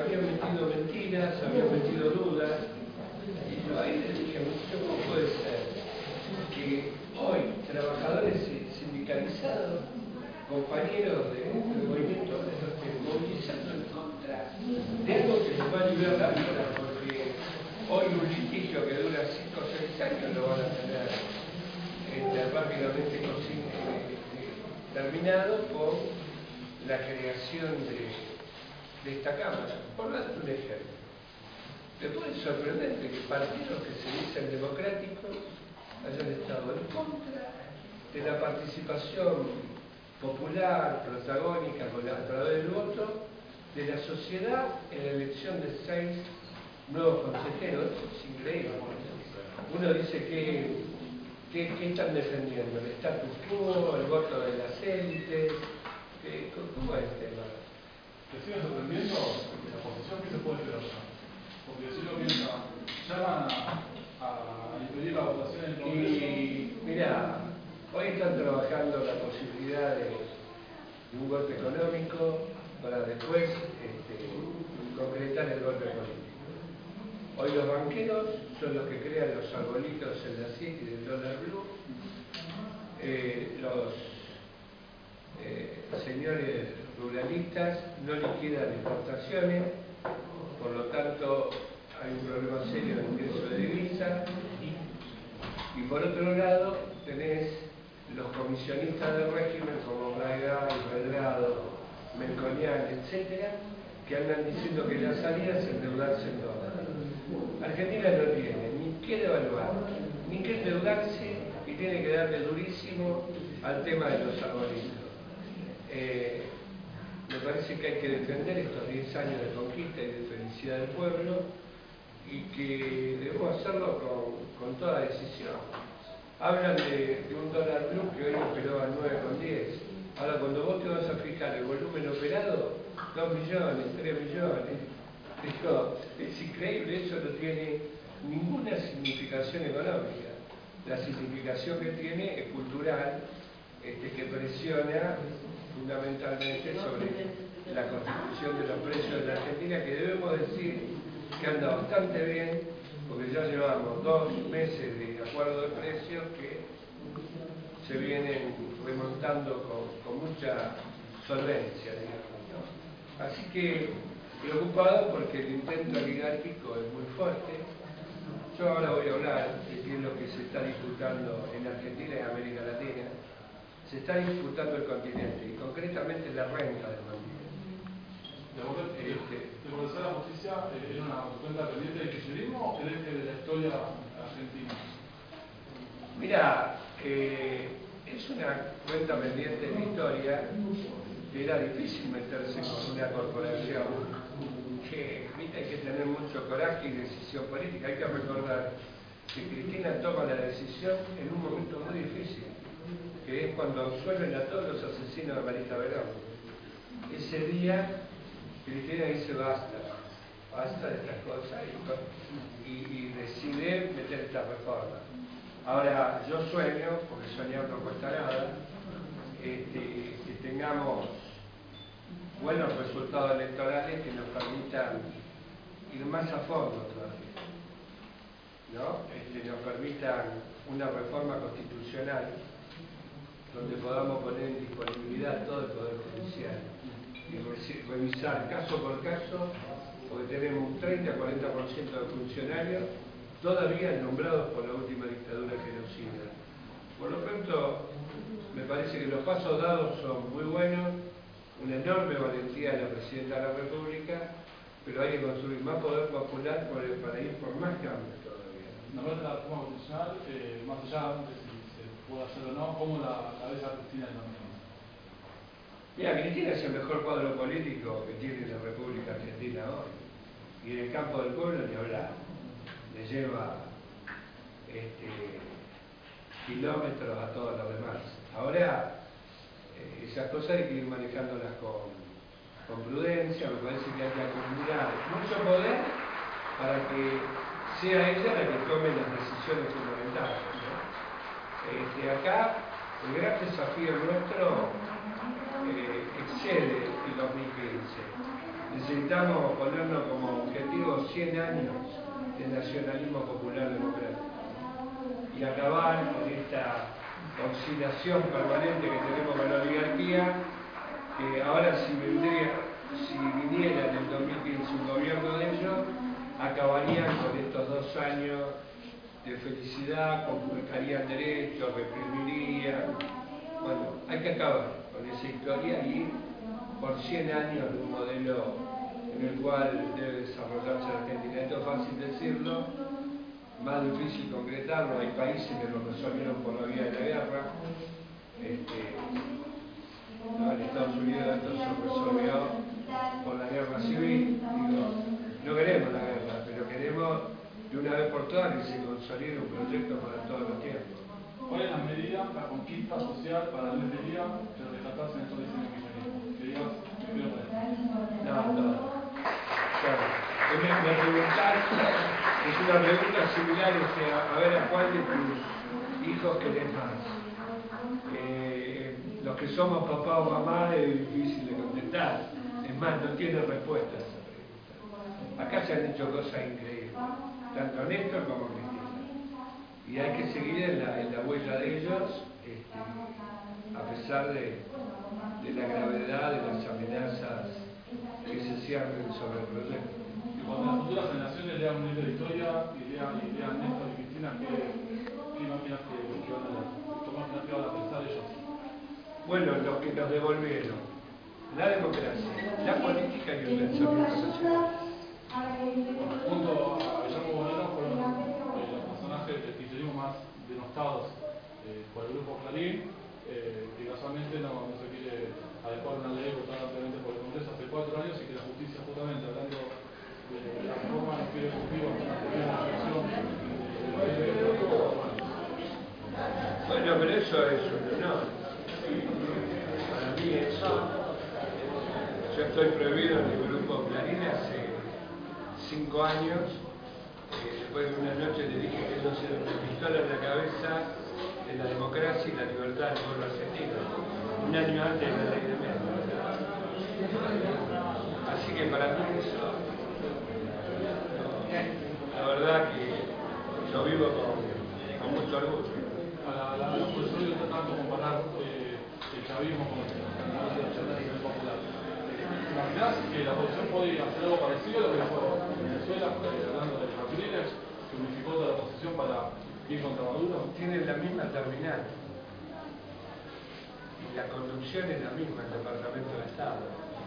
habían metido mentiras, habían metido dudas, y yo ahí le dije, ¿cómo puede ser que hoy trabajadores sindicalizados, compañeros del movimiento, estén movilizando en contra de algo que les va a liberar la vida? Porque hoy un litigio que dura 5 o 6 años lo van a tener rápidamente terminado con la creación de esta Cámara. Por darte un ejemplo, después es sorprendente que partidos que se dicen democráticos hayan estado en contra de la participación popular, protagónica, a través del voto, de la sociedad en la elección de 6 nuevos consejeros. Eso es increíble. Uno dice que ¿qué están defendiendo? ¿El status quo, el voto de las élites? ¿Cómo es el tema? ¿Te sigue sorprendiendo la posición que se puede esperar ya? Porque si lo piensa, llaman a impedir la votación en el Congreso. Y mira, hoy están trabajando la posibilidad de un golpe económico para después concretar el golpe político. Hoy los banqueros son los que crean los arbolitos en la CIC y del dólar blue. Los señores ruralistas no liquidan exportaciones, por lo tanto hay un problema serio de ingreso de divisas. Y por otro lado tenés los comisionistas del régimen como Braga, Belgrado, Melconian, etcétera, que andan diciendo que la salida es endeudarse en dólares. Argentina no tiene ni que devaluar, ni que endeudarse, y tiene que darle durísimo al tema de los arbolitos. Me parece que hay que defender estos 10 años de conquista y de felicidad del pueblo, y que debemos hacerlo con toda decisión. Hablan de un dólar blue que hoy operó a 9,10. Ahora, cuando vos te vas a fijar el volumen operado, 2 millones, 3 millones. Digo, es increíble, eso no tiene ninguna significación económica. La significación que tiene es cultural, que presiona fundamentalmente sobre la constitución de los precios de la Argentina, que debemos decir que anda bastante bien, porque ya llevamos 2 meses de acuerdo de precios que se vienen remontando con mucha solvencia, digamos, ¿no? Así que preocupado porque el intento oligárquico es muy fuerte. Yo ahora voy a hablar de qué es lo que se está disputando en Argentina y en América Latina. Se está disputando el continente, y concretamente la renta del continente. ¿Democratizar la justicia era una cuenta pendiente del kirchnerismo o crees que de la historia argentina? Mira, es una cuenta pendiente de la historia. Era difícil meterse con una corporación que hay que tener mucho coraje y decisión política. Hay que recordar que Cristina toma la decisión en un momento muy difícil, que es cuando absuelven a todos los asesinos de Marita Verón. Ese día Cristina dice basta de estas cosas, y decide meter esta reforma. Ahora, yo sueño, porque soñar no cuesta nada, que tengamos buenos resultados electorales que nos permitan ir más a fondo todavía, ¿no? Nos permitan una reforma constitucional donde podamos poner en disponibilidad todo el Poder Judicial y revisar caso por caso, porque tenemos un 30-40% de funcionarios todavía nombrados por la última dictadura genocida. Por lo tanto, me parece que los pasos dados son muy buenos, una enorme valentía de la Presidenta de la República, pero hay que construir más poder popular para ir por más cambios todavía. Nombraste la reforma constitucional, más allá de si se puede hacer o no, ¿cómo la ves a Cristina en 2015? Mira, Cristina es el mejor cuadro político que tiene la República Argentina hoy. Y en el campo del pueblo ni hablar. Le lleva kilómetros a todos los demás. Ahora, esas cosas hay que ir manejándolas con prudencia. Me parece que hay que acumular mucho poder para que sea ella la que tome las decisiones fundamentales, ¿no? Acá el gran desafío nuestro excede el 2015. necesitamos ponernos como objetivo 100 años de nacionalismo popular democrático y acabar con esta oscilación permanente que tenemos con la oligarquía, que ahora si viniera en el 2015 un gobierno de ellos, acabarían con estos 2 años de felicidad, conculcarían derechos, reprimirían. Bueno, hay que acabar con esa historia y por 100 años de un modelo en el cual debe desarrollarse la Argentina. Esto es fácil decirlo, más difícil concretarlo. Hay países que lo resolvieron por la vía de la guerra. En Estados Unidos esto se resolvió por la guerra civil. Digo, no queremos la guerra, pero queremos de una vez por todas que se consolide un proyecto para todos los tiempos. ¿Cuál es la medida, la conquista social para el día de rescatarse en estos 19 millones? Que digas, me pido por esto. No. Claro. Me preguntás, es una pregunta similar, a ver a cuál de tus hijos querés más. Los que somos papá o mamá es difícil de contestar. Es más, no tiene respuesta a esa pregunta. Acá se han hecho cosas increíbles, tanto Néstor como Cristina. Y hay que seguir en la huella de ellos, a pesar de la gravedad de las amenazas que se ciernen sobre el proyecto. Y cuando las futuras generaciones lean un libro de historia y lean Néstor y Cristina, ¿qué imaginas que van a leer? ¿Cómo imaginas que van a pensar ellos? Bueno, los que nos devolvieron la democracia, la política y el pensamiento nacional. Junto a Guillermo Bonino fueron los personajes del kirchnerismo más denostados por el grupo Clarín, que casualmente no se quiere adecuar una ley votada ampliamente por el Congreso hace 4 años y que la justicia, justamente hablando de la reforma, no quiere cumplir hasta la primera elección Bueno, pero eso es un honor. Para mí eso. Yo estoy prohibido en el grupo Clarín hace 5 años. Después de una noche le dije que no se me pistola en la cabeza de la democracia y la libertad del pueblo argentino. Un año antes de la ley de medios. Así que para mí eso, la verdad que lo vivo con mucho orgullo. La oposición está tratando de comparar el chavismo con la nacionalismo popular. ¿Imaginás que la oposición puede hacer algo parecido a lo que hizo Venezuela, hablando de Capriles, que unificó toda la oposición para ir contra Maduro? Tienen la misma terminal. Y la conducción es la misma, el Departamento de Estado.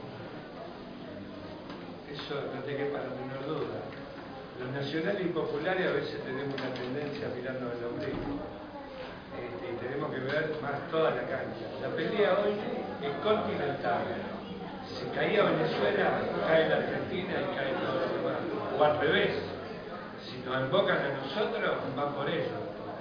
Eso no te quepa la menor duda. Los nacionales y populares a veces tenemos una tendencia a mirarnos el ombligo. Y tenemos que ver más toda la cancha. La pelea hoy es continental. Si caía Venezuela, cae la Argentina y cae todo lo demás. O al revés. Si nos invocan a nosotros, van por ellos.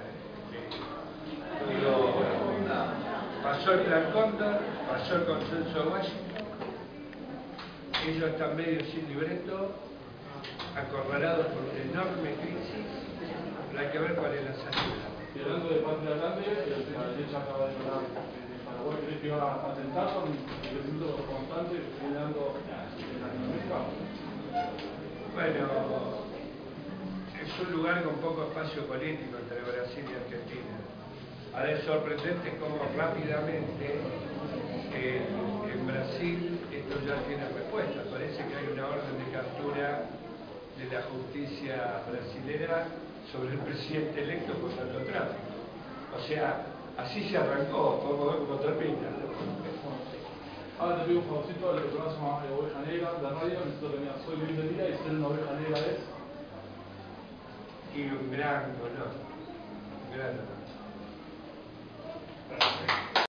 Pasó el Plan Cóndor, pasó el consenso de Washington. Ellos están medio sin libreto, acorralados por una enorme crisis, pero hay que ver cuál es la salida. Y hablando de patria grande, la derecha acaba de ganar Paraguay. ¿Crees que va a atentar con el crecimiento constante que se viene dando en Latinoamérica? Bueno, es un lugar con poco espacio político entre Brasil y Argentina. Ahora es sorprendente cómo rápidamente en Brasil esto ya tiene respuesta. Parece que hay una orden de captura de la justicia brasilera sobre el presidente electo por narcotráfico. O sea, así se arrancó, podemos ver cómo termina. Ahora te pido un favorcito de lo que se llama Oveja Negra, la radio, necesito que me digas, soy Luis del Día y ser una oveja negra es. Y un gran honor, un gran honor.